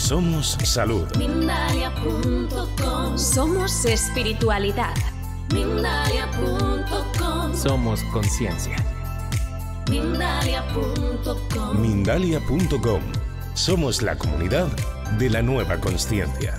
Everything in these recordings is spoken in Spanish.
Somos salud. Mindalia.com. Somos espiritualidad. Mindalia.com. Somos conciencia. Mindalia.com. Mindalia.com. Somos la comunidad de la nueva consciencia.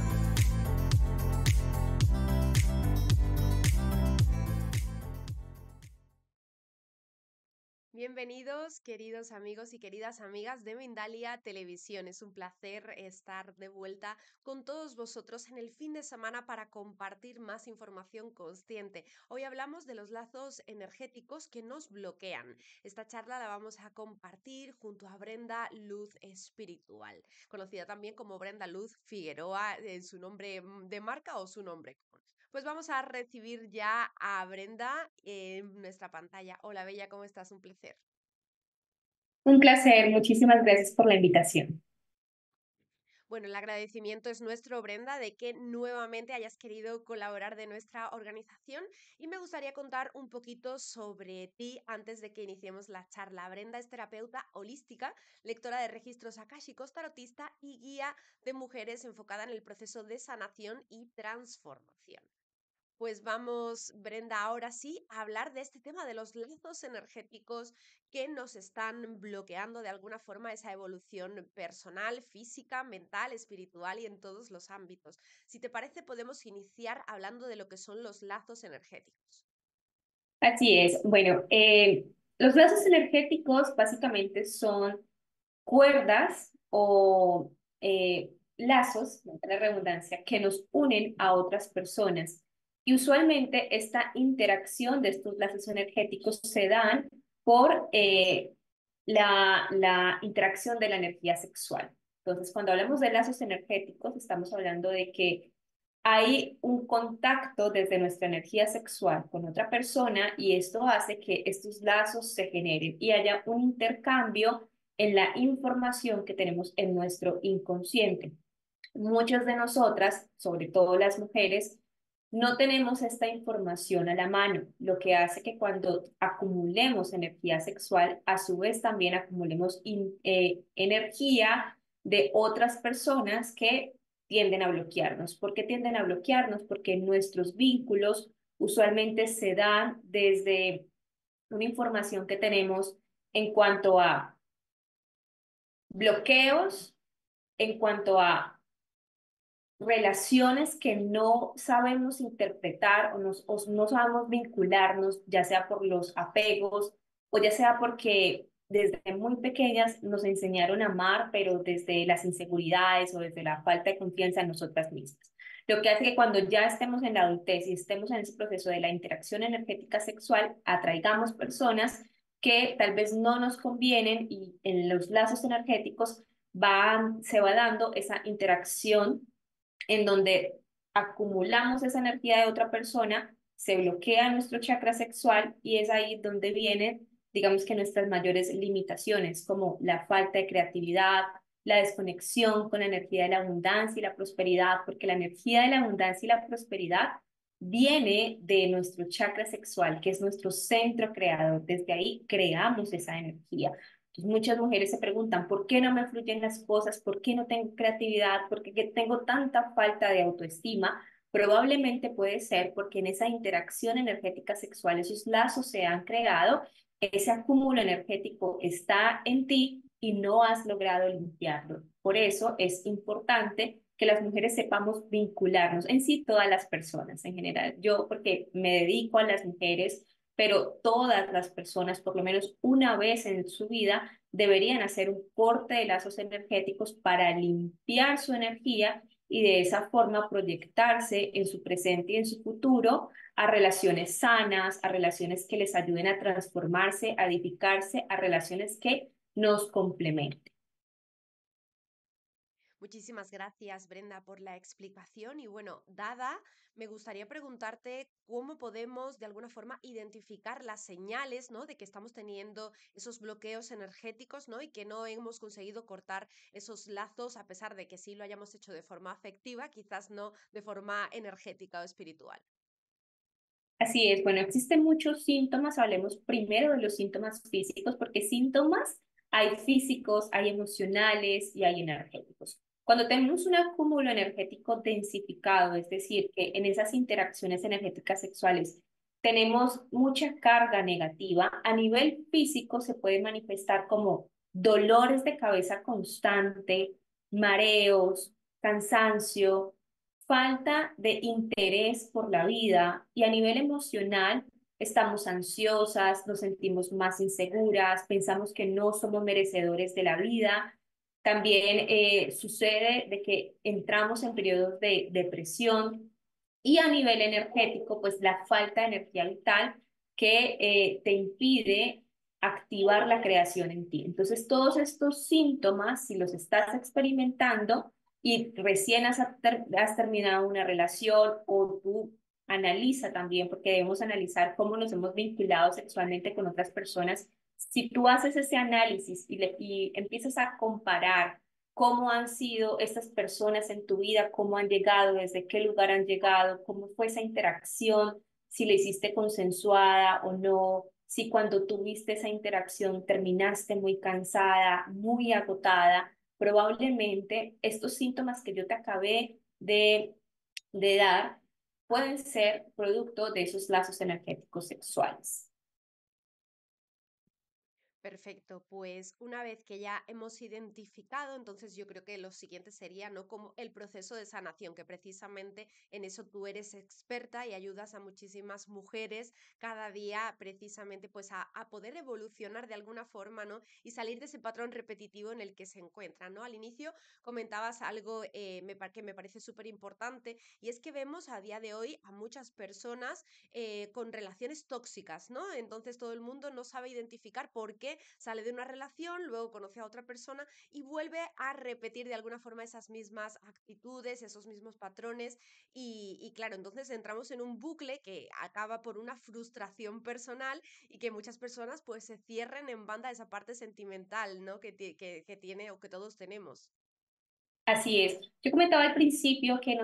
Bienvenidos, queridos amigos y queridas amigas de Mindalia Televisión. Es un placer estar de vuelta con todos vosotros en el fin de semana para compartir más información consciente. Hoy hablamos de los lazos energéticos que nos bloquean. Esta charla la vamos a compartir junto a Brenda Luz Espiritual, conocida también como Brenda Luz Figueroa, en su nombre de marca o su nombre común. Pues vamos a recibir ya a Brenda en nuestra pantalla. Hola, Bella, ¿cómo estás? Un placer. Un placer, muchísimas gracias por la invitación. Bueno, el agradecimiento es nuestro, Brenda, de que nuevamente hayas querido colaborar de nuestra organización y me gustaría contar un poquito sobre ti antes de que iniciemos la charla. Brenda es terapeuta holística, lectora de registros akáshicos, tarotista y guía de mujeres enfocada en el proceso de sanación y transformación. Pues vamos, Brenda, ahora sí, a hablar de este tema de los lazos energéticos que nos están bloqueando de alguna forma esa evolución personal, física, mental, espiritual y en todos los ámbitos. Si te parece, podemos iniciar hablando de lo que son los lazos energéticos. Así es. Bueno, los lazos energéticos básicamente son cuerdas o lazos, valga la redundancia, que nos unen a otras personas. Y usualmente esta interacción de estos lazos energéticos se dan por la interacción de la energía sexual. Entonces, cuando hablamos de lazos energéticos, estamos hablando de que hay un contacto desde nuestra energía sexual con otra persona y esto hace que estos lazos se generen y haya un intercambio en la información que tenemos en nuestro inconsciente. Muchas de nosotras, sobre todo las mujeres, no tenemos esta información a la mano, lo que hace que cuando acumulemos energía sexual, a su vez también acumulemos energía de otras personas que tienden a bloquearnos. ¿Por qué tienden a bloquearnos? Porque nuestros vínculos usualmente se dan desde una información que tenemos en cuanto a bloqueos, en cuanto a relaciones que no sabemos interpretar o no sabemos vincularnos, ya sea por los apegos o ya sea porque desde muy pequeñas nos enseñaron a amar, pero desde las inseguridades o desde la falta de confianza en nosotras mismas. Lo que hace que cuando ya estemos en la adultez y estemos en ese proceso de la interacción energética sexual, atraigamos personas que tal vez no nos convienen y en los lazos energéticos se va dando esa interacción en donde acumulamos esa energía de otra persona, se bloquea nuestro chakra sexual y es ahí donde vienen, digamos que nuestras mayores limitaciones, como la falta de creatividad, la desconexión con la energía de la abundancia y la prosperidad, porque la energía de la abundancia y la prosperidad viene de nuestro chakra sexual, que es nuestro centro creador. Desde ahí creamos esa energía. Entonces, muchas mujeres se preguntan, ¿por qué no me fluyen las cosas? ¿Por qué no tengo creatividad? ¿Por qué tengo tanta falta de autoestima? Probablemente puede ser porque en esa interacción energética sexual, esos lazos se han creado, ese acúmulo energético está en ti y no has logrado limpiarlo. Por eso es importante que las mujeres sepamos vincularnos, en sí todas las personas en general. Yo, porque me dedico a las mujeres, pero todas las personas, por lo menos una vez en su vida, deberían hacer un corte de lazos energéticos para limpiar su energía y de esa forma proyectarse en su presente y en su futuro a relaciones sanas, a relaciones que les ayuden a transformarse, a edificarse, a relaciones que nos complementen. Muchísimas gracias, Brenda, por la explicación. Y bueno, dada, me gustaría preguntarte cómo podemos de alguna forma identificar las señales, ¿no?, de que estamos teniendo esos bloqueos energéticos, ¿no?, y que no hemos conseguido cortar esos lazos a pesar de que sí lo hayamos hecho de forma afectiva, quizás no de forma energética o espiritual. Así es, bueno, existen muchos síntomas, hablemos primero de los síntomas físicos, porque síntomas hay físicos, hay emocionales y hay energéticos. Cuando tenemos un acúmulo energético densificado, es decir, que en esas interacciones energéticas sexuales tenemos mucha carga negativa, a nivel físico se puede manifestar como dolores de cabeza constante, mareos, cansancio, falta de interés por la vida, y a nivel emocional estamos ansiosas, nos sentimos más inseguras, pensamos que no somos merecedores de la vida. También sucede de que entramos en periodos de depresión, y a nivel energético, pues la falta de energía vital que te impide activar la creación en ti. Entonces, todos estos síntomas, si los estás experimentando y recién has terminado una relación, o tú analiza también, porque debemos analizar cómo nos hemos vinculado sexualmente con otras personas. Si tú haces ese análisis y empiezas a comparar cómo han sido estas personas en tu vida, cómo han llegado, desde qué lugar han llegado, cómo fue esa interacción, si la hiciste consensuada o no, si cuando tuviste esa interacción terminaste muy cansada, muy agotada, probablemente estos síntomas que yo te acabé de dar pueden ser producto de esos lazos energéticos sexuales. Perfecto, pues una vez que ya hemos identificado, entonces yo creo que lo siguiente sería, ¿no? Como el proceso de sanación, que precisamente en eso tú eres experta y ayudas a muchísimas mujeres cada día precisamente pues a poder evolucionar de alguna forma, ¿no? Y salir de ese patrón repetitivo en el que se encuentran, ¿no? Al inicio comentabas algo que me parece súper importante, y es que vemos a día de hoy a muchas personas con relaciones tóxicas, ¿no? Entonces todo el mundo no sabe identificar por qué sale de una relación, luego conoce a otra persona y vuelve a repetir de alguna forma esas mismas actitudes, esos mismos patrones, y claro, entonces entramos en un bucle que acaba por una frustración personal y que muchas personas pues se cierren en banda a esa parte sentimental, ¿no? Que tiene o que todos tenemos. Así es. Yo comentaba al principio que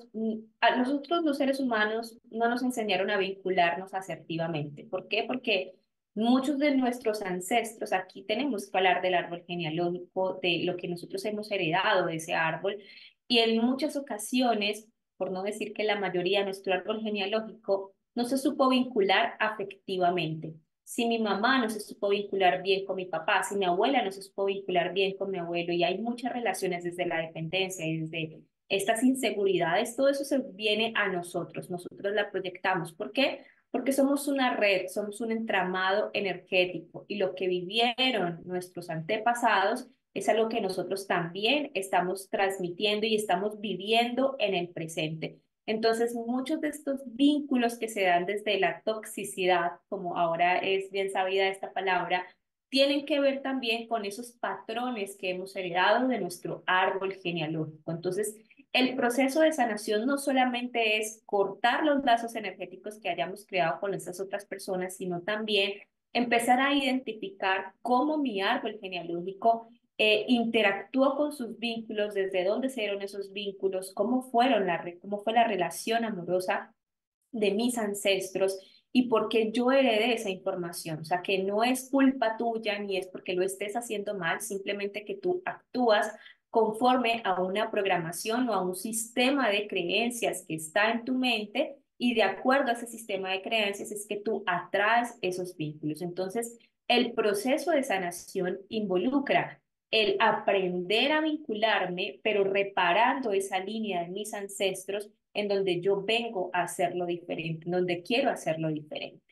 a nosotros los seres humanos no nos enseñaron a vincularnos asertivamente. ¿Por qué? Porque muchos de nuestros ancestros, aquí tenemos que hablar del árbol genealógico, de lo que nosotros hemos heredado de ese árbol, y en muchas ocasiones, por no decir que la mayoría, nuestro árbol genealógico no se supo vincular afectivamente. Si mi mamá no se supo vincular bien con mi papá, si mi abuela no se supo vincular bien con mi abuelo, y hay muchas relaciones desde la dependencia y desde estas inseguridades, todo eso se viene a nosotros la proyectamos. ¿Por qué? Porque somos una red, somos un entramado energético, y lo que vivieron nuestros antepasados es algo que nosotros también estamos transmitiendo y estamos viviendo en el presente. Entonces, muchos de estos vínculos que se dan desde la toxicidad, como ahora es bien sabida esta palabra, tienen que ver también con esos patrones que hemos heredado de nuestro árbol genealógico. Entonces, el proceso de sanación no solamente es cortar los lazos energéticos que hayamos creado con esas otras personas, sino también empezar a identificar cómo mi árbol genealógico interactuó con sus vínculos, desde dónde se dieron esos vínculos, cómo fue la relación amorosa de mis ancestros, y por qué yo heredé esa información. O sea, que no es culpa tuya ni es porque lo estés haciendo mal, simplemente que tú actúas conforme a una programación o a un sistema de creencias que está en tu mente, y de acuerdo a ese sistema de creencias es que tú atraes esos vínculos. Entonces, el proceso de sanación involucra el aprender a vincularme, pero reparando esa línea de mis ancestros en donde yo vengo a hacerlo diferente, en donde quiero hacerlo diferente.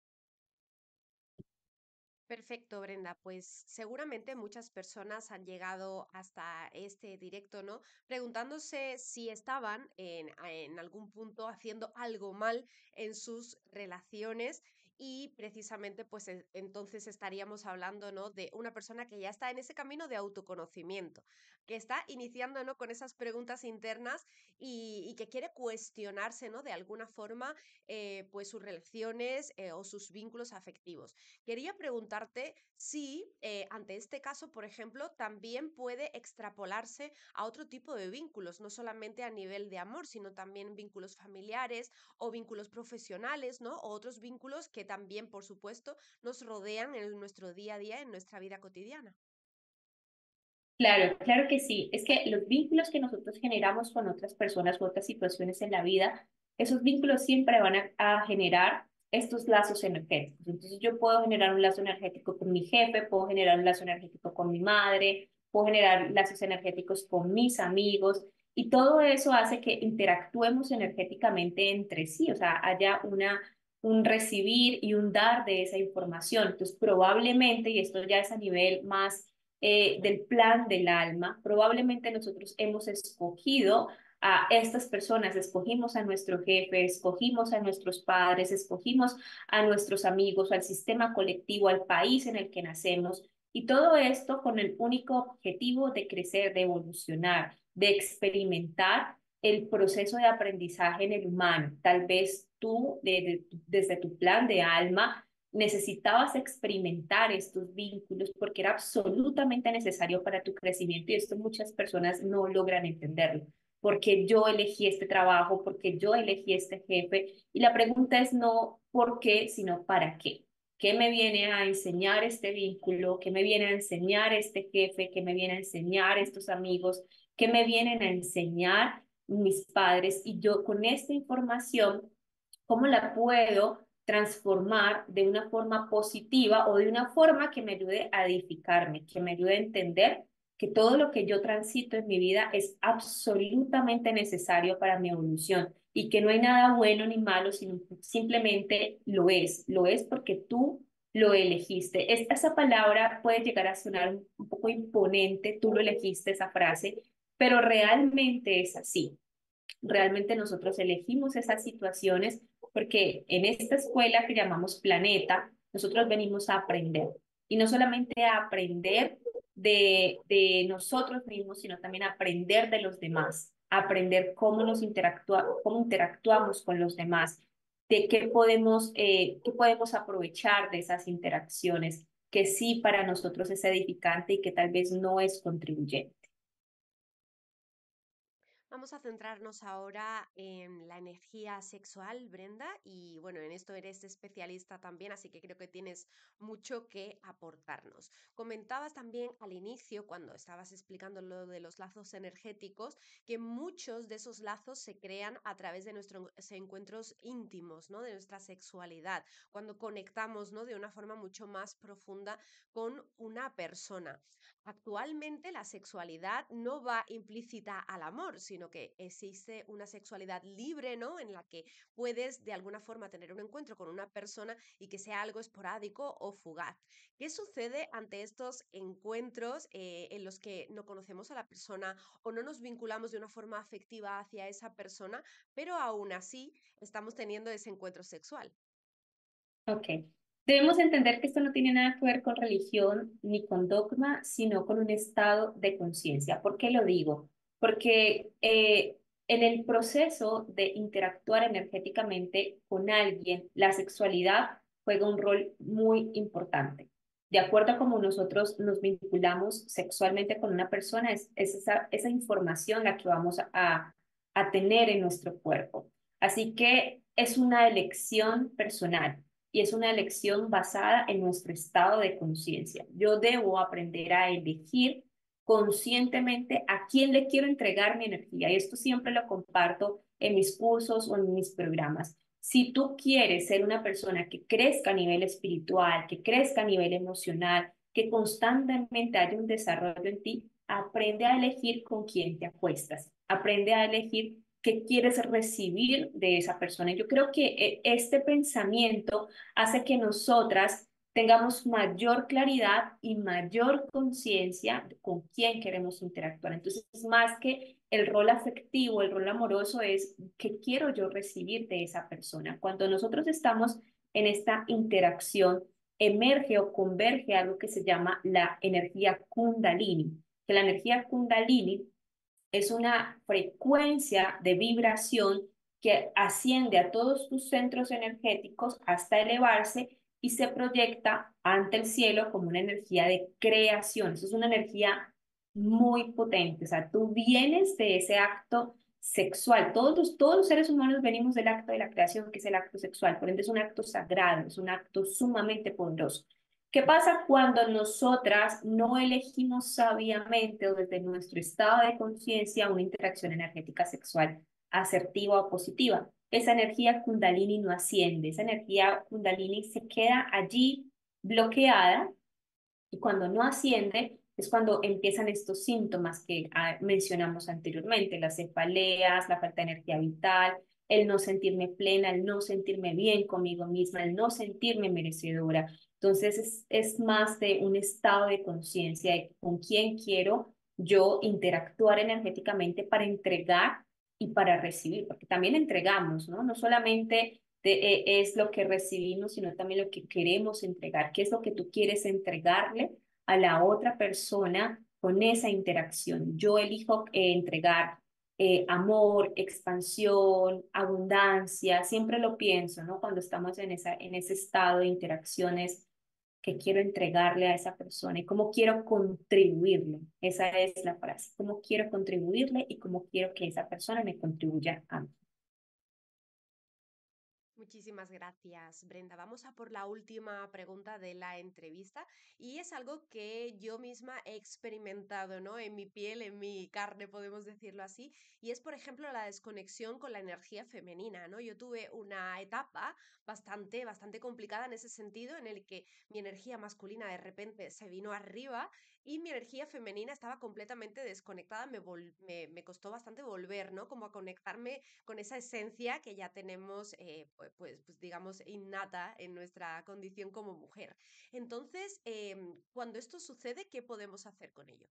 Perfecto, Brenda. Pues seguramente muchas personas han llegado hasta este directo, ¿no? Preguntándose si estaban en algún punto haciendo algo mal en sus relaciones, y precisamente pues entonces estaríamos hablando, ¿no? De una persona que ya está en ese camino de autoconocimiento, que está iniciando, ¿no? Con esas preguntas internas, y que quiere cuestionarse, ¿no? De alguna forma, pues sus relaciones o sus vínculos afectivos. Quería preguntarte si ante este caso, por ejemplo, también puede extrapolarse a otro tipo de vínculos, no solamente a nivel de amor, sino también vínculos familiares o vínculos profesionales, ¿no? O otros vínculos que también, por supuesto, nos rodean en nuestro día a día, en nuestra vida cotidiana. Claro, claro que sí. Es que los vínculos que nosotros generamos con otras personas u otras situaciones en la vida, esos vínculos siempre van a generar estos lazos energéticos. Entonces yo puedo generar un lazo energético con mi jefe, puedo generar un lazo energético con mi madre, puedo generar lazos energéticos con mis amigos y todo eso hace que interactuemos energéticamente entre sí, o sea, haya un recibir y un dar de esa información. Entonces probablemente, y esto ya es a nivel más del plan del alma, probablemente nosotros hemos escogido a estas personas, escogimos a nuestro jefe, escogimos a nuestros padres, escogimos a nuestros amigos, al sistema colectivo, al país en el que nacemos, y todo esto con el único objetivo de crecer, de evolucionar, de experimentar el proceso de aprendizaje en el humano. Tal vez tú, desde tu plan de alma, necesitabas experimentar estos vínculos porque era absolutamente necesario para tu crecimiento y esto muchas personas no logran entenderlo. Porque yo elegí este trabajo, porque yo elegí este jefe. Y la pregunta es no por qué, sino para qué. ¿Qué me viene a enseñar este vínculo? ¿Qué me viene a enseñar este jefe? ¿Qué me viene a enseñar estos amigos? ¿Qué me vienen a enseñar mis padres? Y yo con esta información, ¿cómo la puedo transformar de una forma positiva o de una forma que me ayude a edificarme, que me ayude a entender que todo lo que yo transito en mi vida es absolutamente necesario para mi evolución y que no hay nada bueno ni malo, sino simplemente lo es porque tú lo elegiste. Esa palabra puede llegar a sonar un poco imponente, tú lo elegiste, esa frase, pero realmente es así. Realmente nosotros elegimos esas situaciones porque en esta escuela que llamamos Planeta, nosotros venimos a aprender. Y no solamente a aprender de nosotros mismos, sino también a aprender de los demás, a aprender cómo cómo interactuamos con los demás, de qué podemos aprovechar de esas interacciones, que sí para nosotros es edificante y que tal vez no es contribuyente. Vamos a centrarnos ahora en la energía sexual, Brenda, y bueno, en esto eres especialista también, así que creo que tienes mucho que aportarnos. Comentabas también al inicio, cuando estabas explicando lo de los lazos energéticos, que muchos de esos lazos se crean a través de nuestros encuentros íntimos, ¿no? De nuestra sexualidad, cuando conectamos, ¿no? De una forma mucho más profunda con una persona. Actualmente la sexualidad no va implícita al amor, sino que existe una sexualidad libre, ¿no? En la que puedes de alguna forma tener un encuentro con una persona y que sea algo esporádico o fugaz. ¿Qué sucede ante estos encuentros en los que no conocemos a la persona o no nos vinculamos de una forma afectiva hacia esa persona, pero aún así estamos teniendo ese encuentro sexual? Ok. Debemos entender que esto no tiene nada que ver con religión ni con dogma, sino con un estado de conciencia. ¿Por qué lo digo? Porque en el proceso de interactuar energéticamente con alguien, la sexualidad juega un rol muy importante. De acuerdo a cómo nosotros nos vinculamos sexualmente con una persona, es esa información la que vamos a tener en nuestro cuerpo. Así que es una elección personal y es una elección basada en nuestro estado de conciencia. Yo debo aprender a elegir conscientemente a quién le quiero entregar mi energía y esto siempre lo comparto en mis cursos o en mis programas. Si tú quieres ser una persona que crezca a nivel espiritual, que crezca a nivel emocional, que constantemente haya un desarrollo en ti, aprende a elegir con quién te acuestas, aprende a elegir qué quieres recibir de esa persona. Yo creo que este pensamiento hace que nosotras tengamos mayor claridad y mayor conciencia de con quién queremos interactuar. Entonces, más que el rol afectivo, el rol amoroso es qué quiero yo recibir de esa persona. Cuando nosotros estamos en esta interacción, emerge o converge algo que se llama la energía Kundalini, que la energía Kundalini es una frecuencia de vibración que asciende a todos tus centros energéticos hasta elevarse y se proyecta ante el cielo como una energía de creación. Eso es una energía muy potente. O sea, tú vienes de ese acto sexual. Todos los seres humanos venimos del acto de la creación, que es el acto sexual. Por ende, es un acto sagrado, es un acto sumamente poderoso. ¿Qué pasa cuando nosotras no elegimos sabiamente o desde nuestro estado de conciencia una interacción energética sexual asertiva o positiva? Esa energía kundalini no asciende, esa energía kundalini se queda allí bloqueada y cuando no asciende es cuando empiezan estos síntomas que mencionamos anteriormente, las cefaleas, la falta de energía vital, el no sentirme plena, el no sentirme bien conmigo misma, el no sentirme merecedora. Entonces es más de un estado de conciencia de con quién quiero yo interactuar energéticamente para entregar y para recibir, porque también entregamos, ¿no? No solamente es lo que recibimos, sino también lo que queremos entregar. ¿Qué es lo que tú quieres entregarle a la otra persona con esa interacción? Yo elijo entregar amor, expansión, abundancia, siempre lo pienso, ¿no? Cuando estamos en ese estado de interacciones que quiero entregarle a esa persona y cómo quiero contribuirle. Esa es la frase, cómo quiero contribuirle y cómo quiero que esa persona me contribuya a mí. Muchísimas gracias, Brenda. Vamos a por la última pregunta de la entrevista y es algo que yo misma he experimentado, ¿no? En mi piel, en mi carne, podemos decirlo así, y es, por ejemplo, la desconexión con la energía femenina, ¿no? Yo tuve una etapa bastante complicada en ese sentido, en el que mi energía masculina de repente se vino arriba y mi energía femenina estaba completamente desconectada. Me costó bastante volver, ¿no? Como a conectarme con esa esencia que ya tenemos, pues digamos, innata en nuestra condición como mujer. Entonces, cuando esto sucede, ¿qué podemos hacer con ello?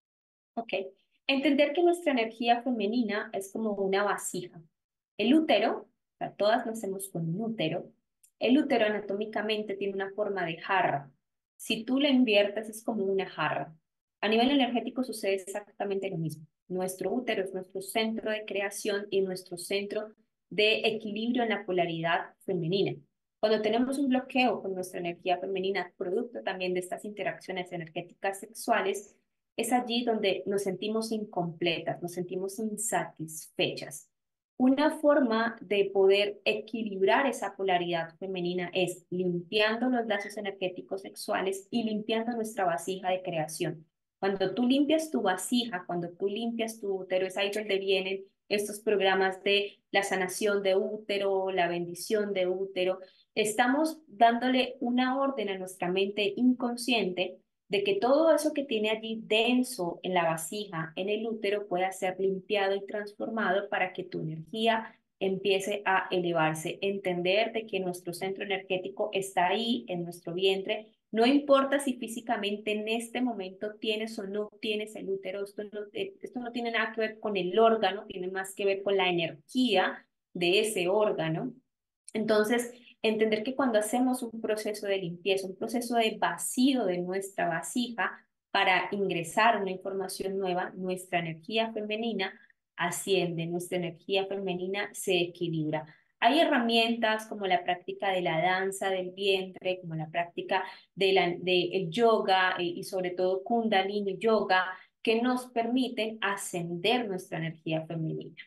Ok. Entender que nuestra energía femenina es como una vasija. El útero, o sea, todas nacemos con un útero. El útero anatómicamente tiene una forma de jarra. Si tú la inviertes es como una jarra. A nivel energético sucede exactamente lo mismo. Nuestro útero es nuestro centro de creación y nuestro centro de equilibrio en la polaridad femenina. Cuando tenemos un bloqueo con nuestra energía femenina, producto también de estas interacciones energéticas sexuales, es allí donde nos sentimos incompletas, nos sentimos insatisfechas. Una forma de poder equilibrar esa polaridad femenina es limpiando los lazos energéticos sexuales y limpiando nuestra vasija de creación. Cuando tú limpias tu vasija, cuando tú limpias tu útero, es ahí donde vienen estos programas de la sanación de útero, la bendición de útero. Estamos dándole una orden a nuestra mente inconsciente de que todo eso que tiene allí denso en la vasija, en el útero, pueda ser limpiado y transformado para que tu energía empiece a elevarse. Entender de que nuestro centro energético está ahí en nuestro vientre. No importa si físicamente en este momento tienes o no tienes el útero, esto no tiene nada que ver con el órgano, tiene más que ver con la energía de ese órgano. Entonces, entender que cuando hacemos un proceso de limpieza, un proceso de vacío de nuestra vasija para ingresar una información nueva, nuestra energía femenina asciende, nuestra energía femenina se equilibra. Hay herramientas como la práctica de la danza del vientre, como la práctica de el yoga y sobre todo Kundalini Yoga, que nos permiten ascender nuestra energía femenina.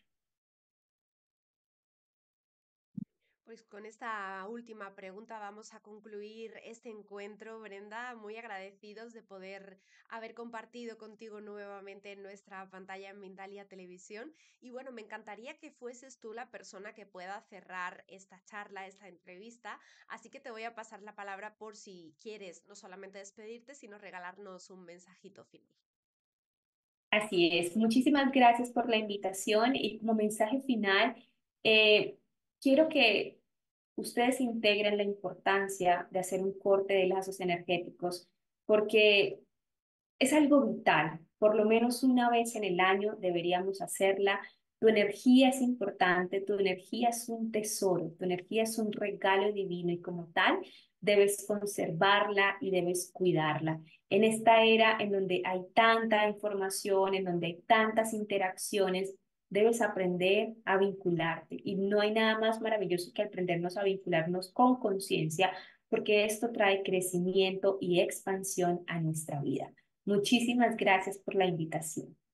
Pues con esta última pregunta vamos a concluir este encuentro, Brenda, muy agradecidos de poder haber compartido contigo nuevamente en nuestra pantalla en Mindalia Televisión. Y bueno, me encantaría que fueses tú la persona que pueda cerrar esta charla, esta entrevista, así que te voy a pasar la palabra por si quieres no solamente despedirte, sino regalarnos un mensajito final. Así es. Muchísimas gracias por la invitación y como mensaje final, eh, quiero que ustedes integren la importancia de hacer un corte de lazos energéticos porque es algo vital. Por lo menos una vez en el año deberíamos hacerla. Tu energía es importante, tu energía es un tesoro, tu energía es un regalo divino y como tal debes conservarla y debes cuidarla. En esta era en donde hay tanta información, en donde hay tantas interacciones, debes aprender a vincularte y no hay nada más maravilloso que aprendernos a vincularnos con conciencia porque esto trae crecimiento y expansión a nuestra vida. Muchísimas gracias por la invitación.